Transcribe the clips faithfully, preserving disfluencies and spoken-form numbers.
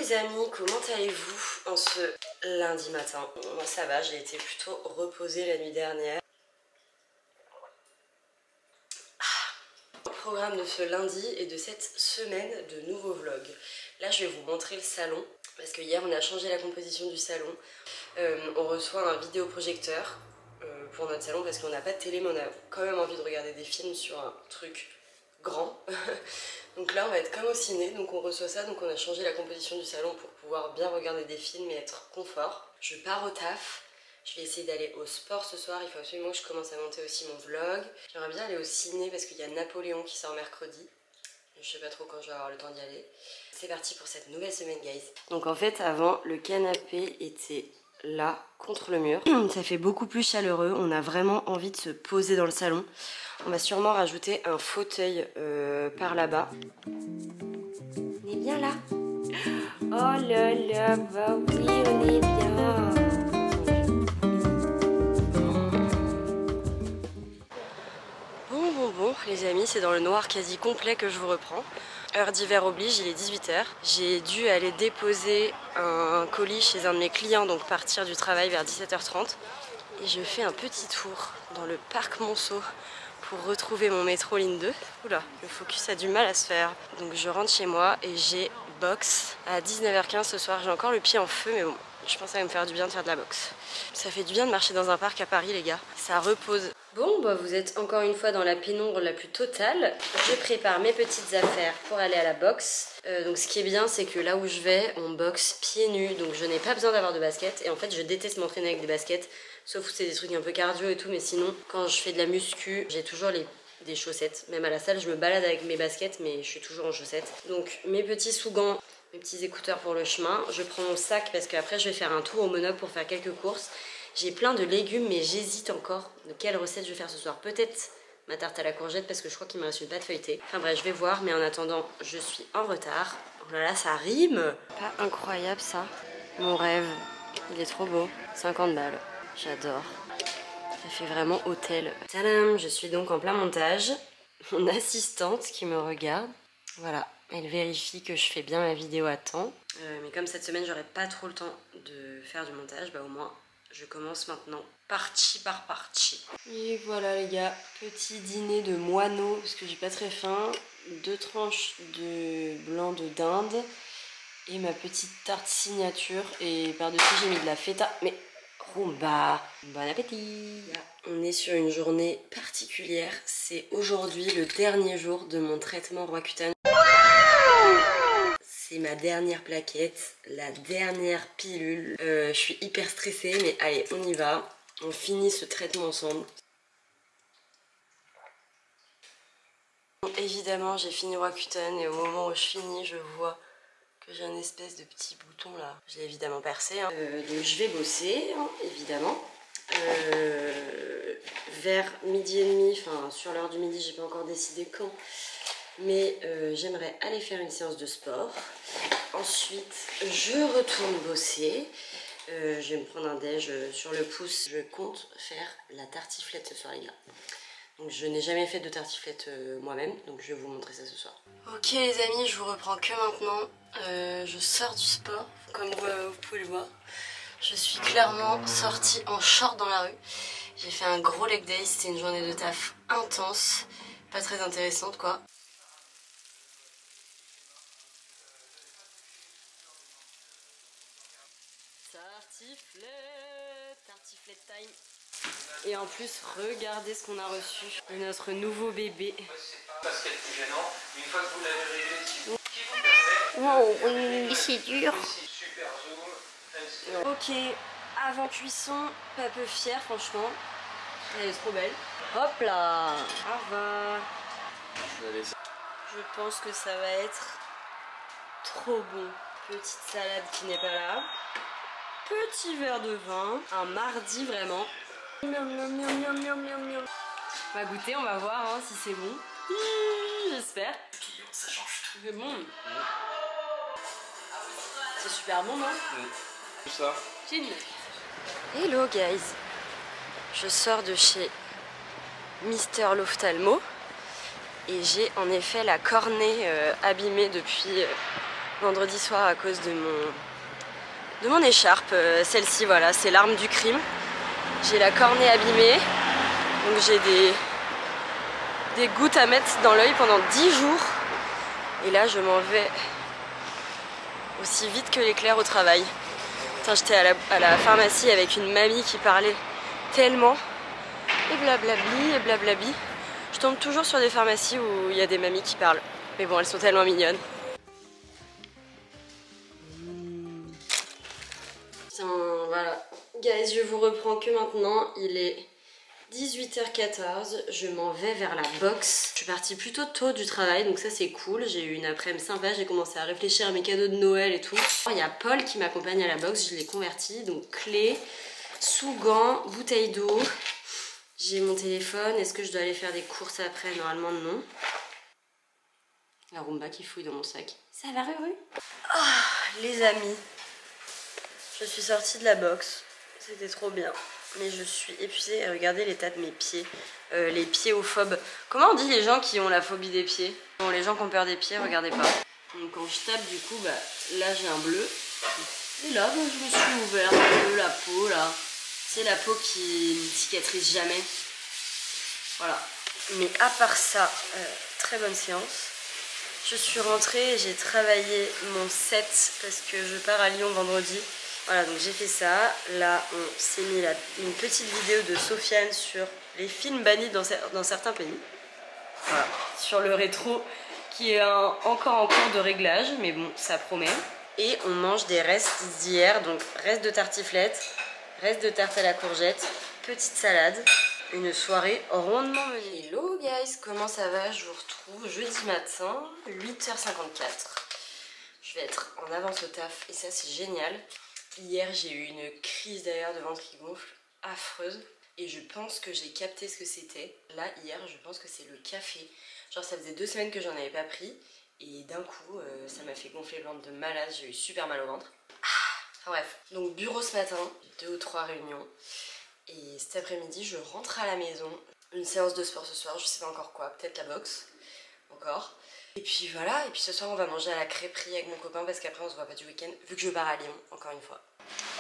les amis, comment allez-vous en ce lundi matin? Moi ça va, j'ai été plutôt reposée la nuit dernière. Ah. Programme de ce lundi et de cette semaine de nouveaux vlogs. Là je vais vous montrer le salon parce que hier on a changé la composition du salon. Euh, on reçoit un vidéoprojecteur euh, pour notre salon parce qu'on n'a pas de télé mais on a quand même envie de regarder des films sur un truc grand. Donc là on va être comme au ciné, donc on reçoit ça, donc on a changé la composition du salon pour pouvoir bien regarder des films et être confort. Je pars au taf, je vais essayer d'aller au sport ce soir, il faut absolument que je commence à monter aussi mon vlog. J'aimerais bien aller au ciné parce qu'il y a Napoléon qui sort mercredi. Je sais pas trop quand je vais avoir le temps d'y aller. C'est parti pour cette nouvelle semaine guys. Donc en fait avant le canapé était là contre le mur. Ça fait beaucoup plus chaleureux, on a vraiment envie de se poser dans le salon. On va sûrement rajouter un fauteuil euh, par là-bas. On est bien là. Oh là là, bah oui, on est bien. Bon, bon, bon, les amis, c'est dans le noir quasi complet que je vous reprends. Heure d'hiver oblige, il est dix-huit heures. J'ai dû aller déposer un colis chez un de mes clients, donc partir du travail vers dix-sept heures trente. Et je fais un petit tour dans le parc Monceau pour retrouver mon métro ligne deux. Oula, le focus a du mal à se faire. Donc je rentre chez moi et j'ai boxe à dix-neuf heures quinze ce soir. J'ai encore le pied en feu, mais bon, je pense que ça va me faire du bien de faire de la boxe. Ça fait du bien de marcher dans un parc à Paris, les gars. Ça repose. Bon, bah vous êtes encore une fois dans la pénombre la plus totale. Je prépare mes petites affaires pour aller à la boxe. Euh, donc ce qui est bien, c'est que là où je vais, on boxe pieds nus. Donc je n'ai pas besoin d'avoir de baskets. Et en fait, je déteste m'entraîner avec des baskets. Sauf que c'est des trucs un peu cardio et tout. Mais sinon, quand je fais de la muscu, j'ai toujours les... des chaussettes. Même à la salle, je me balade avec mes baskets, mais je suis toujours en chaussettes. Donc mes petits sous-gants, mes petits écouteurs pour le chemin. Je prends mon sac parce qu'après, je vais faire un tour au Monocle pour faire quelques courses. J'ai plein de légumes, mais j'hésite encore de quelle recette je vais faire ce soir. Peut-être ma tarte à la courgette parce que je crois qu'il me reste une pâte feuilletée. Enfin bref, je vais voir, mais en attendant, je suis en retard. Oh là là, ça rime! Pas incroyable ça. Mon rêve, il est trop beau. cinquante balles, j'adore. Ça fait vraiment hôtel. Tadam, je suis donc en plein montage. Mon assistante qui me regarde, voilà, elle vérifie que je fais bien ma vidéo à temps. Euh, mais comme cette semaine, j'aurai pas trop le temps de faire du montage, bah au moins... je commence maintenant, partie par partie. Et voilà les gars, petit dîner de moineau, parce que j'ai pas très faim. Deux tranches de blanc de dinde. Et ma petite tarte signature. Et par-dessus j'ai mis de la feta. Mais rumba, bon appétit. Là, on est sur une journée particulière. C'est aujourd'hui le dernier jour de mon traitement Roaccutane. C'est ma dernière plaquette, la dernière pilule. Euh, je suis hyper stressée, mais allez, on y va. On finit ce traitement ensemble. Bon, évidemment, j'ai fini Roaccutane et au moment où je finis, je vois que j'ai un espèce de petit bouton là. Je l'ai évidemment percé. Hein. Euh, donc je vais bosser, hein, évidemment. Euh, vers midi et demi, enfin sur l'heure du midi, j'ai pas encore décidé quand. Mais euh, j'aimerais aller faire une séance de sport. Ensuite, je retourne bosser. Euh, je vais me prendre un déj sur le pouce. Je compte faire la tartiflette ce soir, les gars. Donc, je n'ai jamais fait de tartiflette euh, moi-même. Donc, je vais vous montrer ça ce soir. Ok, les amis, je vous reprends que maintenant. Euh, je sors du sport, comme vous, vous pouvez le voir. Je suis clairement sortie en short dans la rue. J'ai fait un gros leg day. C'était une journée de taf intense. Pas très intéressante, quoi. Tartiflette, tartiflette time. Et en plus, regardez ce qu'on a reçu de notre nouveau bébé. Parce qu'elle est plus gênant, une fois que vous l'avez réglé, si vous qui vous permet. Wow, c'est dur. Super zoom. Ok, avant cuisson, pas peu fière, franchement. Elle est trop belle. Hop là, au revoir. Je pense que ça va être trop bon. Petite salade qui n'est pas là. Petit verre de vin, un mardi vraiment. Miam, miam, miam, miam, miam, miam, miam. On va goûter, on va voir hein, si c'est bon. J'espère. Ça change tout. C'est bon. C'est super bon, non? Tout ça. Chin. Hello guys. Je sors de chez Mister L'Ophtalmo et j'ai en effet la cornée euh, abîmée depuis euh, vendredi soir à cause de mon, de mon écharpe. Euh, Celle-ci, voilà, c'est l'arme du crime. J'ai la cornée abîmée, donc j'ai des, des gouttes à mettre dans l'œil pendant dix jours. Et là, je m'en vais aussi vite que l'éclair au travail. J'étais à la, à la pharmacie avec une mamie qui parlait tellement. Et blablabli, et blablabli. Je tombe toujours sur des pharmacies où il y a des mamies qui parlent. Mais bon, elles sont tellement mignonnes. Tiens, voilà. Guys, je vous reprends que maintenant. Il est dix-huit heures quatorze. Je m'en vais vers la boxe. Je suis partie plutôt tôt du travail, donc ça c'est cool. J'ai eu une après-midi sympa. J'ai commencé à réfléchir à mes cadeaux de Noël et tout. Il y a Paul qui m'accompagne à la boxe. Je l'ai converti. Donc clé, sous-gants, bouteille d'eau. J'ai mon téléphone. Est-ce que je dois aller faire des courses après? Normalement non. La Roomba qui fouille dans mon sac. Ça va, Ruru? Ah, les amis. Je suis sortie de la boxe. C'était trop bien. Mais je suis épuisée. Et regardez l'état de mes pieds. Euh, les pieds-ophobes. Comment on dit les gens qui ont la phobie des pieds? Bon, les gens qui ont peur des pieds, regardez pas. Donc quand je tape, du coup, bah, là j'ai un bleu. Et là, bah, je me suis ouvert un peu la peau, là. C'est la peau qui ne cicatrise jamais. Voilà. Mais à part ça, euh, très bonne séance. Je suis rentrée, j'ai travaillé mon set parce que je pars à Lyon vendredi. Voilà, donc j'ai fait ça. Là, on s'est mis la, une petite vidéo de Sofiane sur les films bannis dans, dans certains pays. Voilà, sur le rétro qui est un, encore en cours de réglage, mais bon, ça promet. Et on mange des restes d'hier, donc restes de tartiflette, restes de tarte à la courgette, petite salade. Une soirée rondement menée. Hello guys, comment ça va? Je vous retrouve jeudi matin, huit heures cinquante-quatre. Je vais être en avance au taf et ça c'est génial. Hier j'ai eu une crise d'ailleurs de ventre qui gonfle affreuse et je pense que j'ai capté ce que c'était. Là hier je pense que c'est le café. Genre ça faisait deux semaines que j'en avais pas pris et d'un coup euh, ça m'a fait gonfler le ventre de malade. J'ai eu super mal au ventre. Ah, enfin bref, donc bureau ce matin, deux ou trois réunions. Et cet après-midi, je rentre à la maison. Une séance de sport ce soir, je sais pas encore quoi, peut-être la boxe, encore. Et puis voilà, et puis ce soir on va manger à la crêperie avec mon copain parce qu'après on se voit pas du week-end, vu que je pars à Lyon, encore une fois.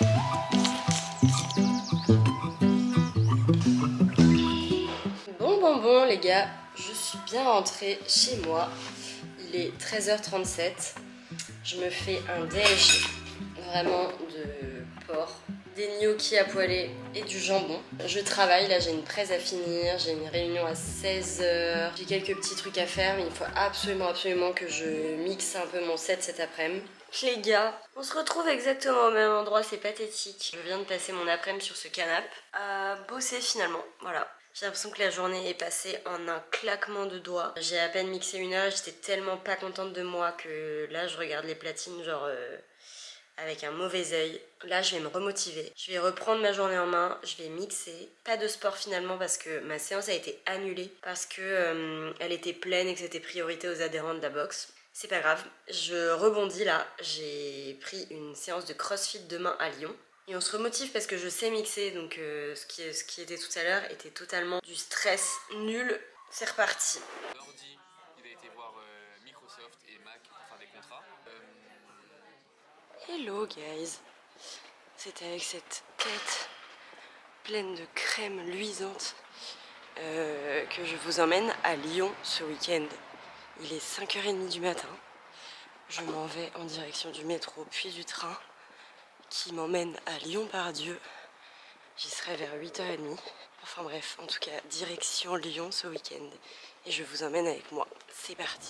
Bon, bon, bon les gars, je suis bien rentrée chez moi. Il est treize heures trente-sept. Je me fais un déj vraiment de porc. Des gnocchis à poêler et du jambon. Je travaille, là j'ai une presse à finir, j'ai une réunion à seize heures, j'ai quelques petits trucs à faire, mais il faut absolument absolument que je mixe un peu mon set cet après-midi. Les gars, on se retrouve exactement au même endroit, c'est pathétique. Je viens de passer mon après-midi sur ce canapé à bosser finalement, voilà. J'ai l'impression que la journée est passée en un claquement de doigts. J'ai à peine mixé une heure, j'étais tellement pas contente de moi que là je regarde les platines genre... Euh... avec un mauvais œil. Là je vais me remotiver, je vais reprendre ma journée en main, je vais mixer. Pas de sport finalement parce que ma séance a été annulée parce que euh, elle était pleine et que c'était priorité aux adhérents de la boxe. C'est pas grave, je rebondis là, j'ai pris une séance de crossfit demain à Lyon. Et on se remotive parce que je sais mixer, donc euh, ce, qui, ce qui était tout à l'heure était totalement du stress nul. C'est reparti. Mardi, il a été voir euh, Microsoft et Mac pour faire des contrats. Euh... Hello guys, c'est avec cette tête pleine de crème luisante euh, que je vous emmène à Lyon ce week-end. Il est cinq heures trente du matin, je m'en vais en direction du métro puis du train qui m'emmène à Lyon-Part-Dieu. J'y serai vers huit heures trente, enfin bref, en tout cas direction Lyon ce week-end et je vous emmène avec moi, c'est parti.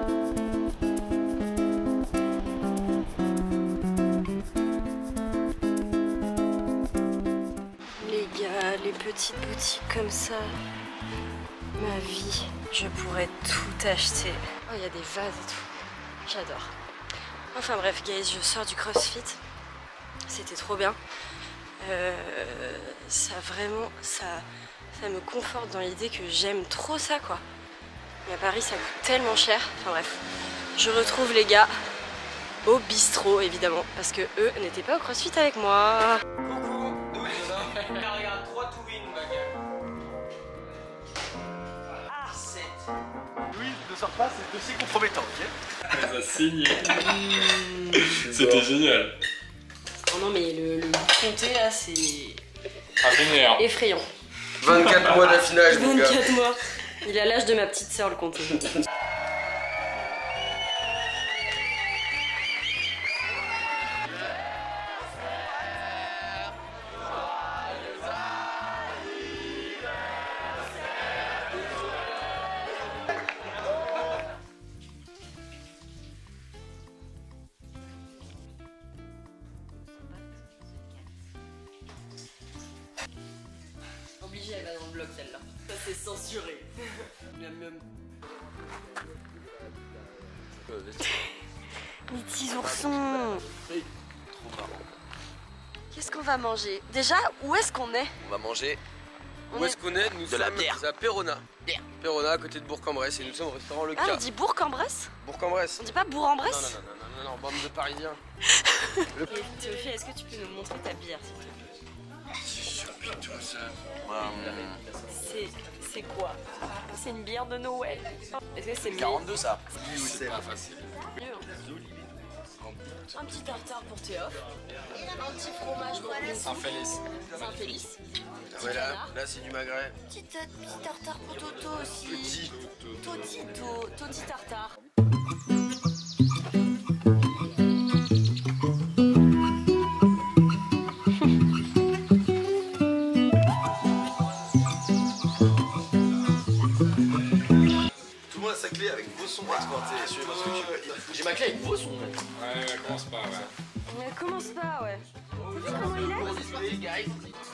Les petites boutiques comme ça, ma vie, je pourrais tout acheter. Oh, il y a des vases et tout, j'adore. Enfin bref, guys, je sors du CrossFit, c'était trop bien. Euh, ça vraiment, ça, ça me conforte dans l'idée que j'aime trop ça, quoi. Mais à Paris, ça coûte tellement cher. Enfin bref, je retrouve les gars au bistrot, évidemment, parce que eux n'étaient pas au CrossFit avec moi. Coucou, d'où les gens? Là, regarde, trois to win, ma gueule. Ah, sept. Oui, deux cent sors pas, c'est aussi compromettant, ok? Ça a saigné. C'était génial. Oh non mais le, le comté là c'est effrayant. vingt-quatre mois d'affinage mon gars. vingt-quatre mois. Il a l'âge de ma petite sœur le comté. Obligée, elle va dans le vlog celle-là. Ça c'est censuré. Miam miam. Les petits oursons. Qu'est-ce qu'on va manger? Déjà, où est-ce qu'on est? On va manger. On Où est- est-ce qu'on est? Nous De la sommes bière. à Perona. Perona à côté de Bourg-en-Bresse et nous sommes au restaurant Le Ah, Cas. on dit Bourg-en-Bresse? Bourg-en-Bresse. On dit pas Non, Bourg-en-Bresse? non, non, non, non, non, bande de Parisiens. Et Théophile, est-ce que tu peux nous montrer ta bière s'il te plaît? C'est... c'est quoi? C'est une bière de Noël. Est-ce que c'est mieux? quarante-deux ça. C'est pas facile. Mieux, hein. Un petit tartare pour Théophile. Un petit fromage pour Alice. Saint-Félix. Saint-Félix. Ah ouais, là, là c'est du magret. Petit, petit tartare pour Toto aussi. Petit. Totito, Toti tartare. Tout le monde a sa clé avec vos sons exportés. Suivez-moi ce que tu veux. J'ai ma clé avec vos sons. Ouais, ouais, commence pas, ouais. Mais commence pas, ouais. Tu sais comment il est?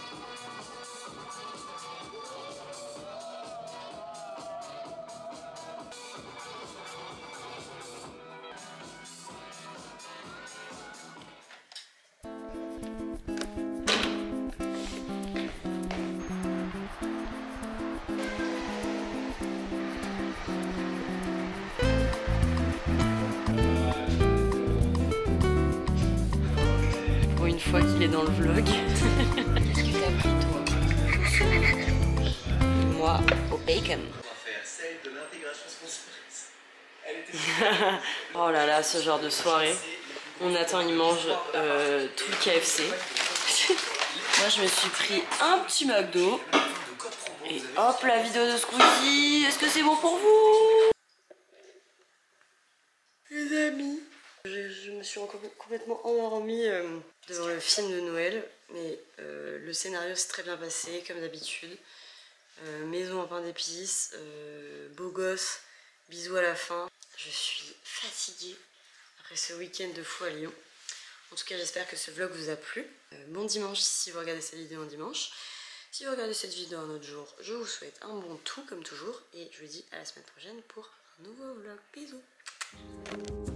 Pour une fois qu'il est dans le vlog. Qu'est-ce que t'as pris toi? Au saumon. Moi, au bacon. Oh là là, ce genre de soirée. On attend, il mange euh, tout le K F C. Moi, je me suis pris un petit McDo. Et hop, la vidéo de Squeezie. Est-ce que c'est bon pour vous? Les amis, je, je me suis encore complètement endormie euh, devant le film de Noël. Mais euh, le scénario s'est très bien passé, comme d'habitude. Euh, maison en pain d'épices, euh, beau gosse, bisous à la fin. Je suis fatiguée après ce week-end de fou à Lyon. En tout cas, j'espère que ce vlog vous a plu. Euh, bon dimanche si vous regardez cette vidéo en dimanche. Si vous regardez cette vidéo un autre jour, je vous souhaite un bon tout comme toujours. Et je vous dis à la semaine prochaine pour un nouveau vlog. Bisous.